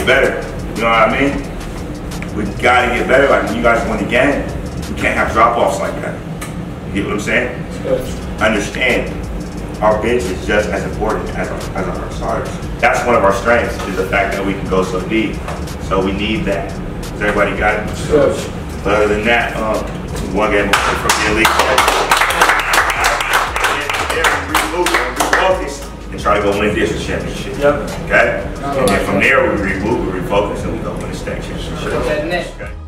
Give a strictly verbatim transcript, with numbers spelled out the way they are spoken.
get better. You know what I mean? We gotta get better. Like when you guys win the game, we can't have drop-offs like that. You get what I'm saying? Understand, our bench is just as important as our, as our starters. That's one of our strengths, is the fact that we can go so deep. So we need that. Has everybody got it? Sure. But other than that, um, one game from the elite. Refocus and try to go win district championship. Yep. Okay? And then from there we reboot, we refocus, and we go win the state championship. Okay. Okay.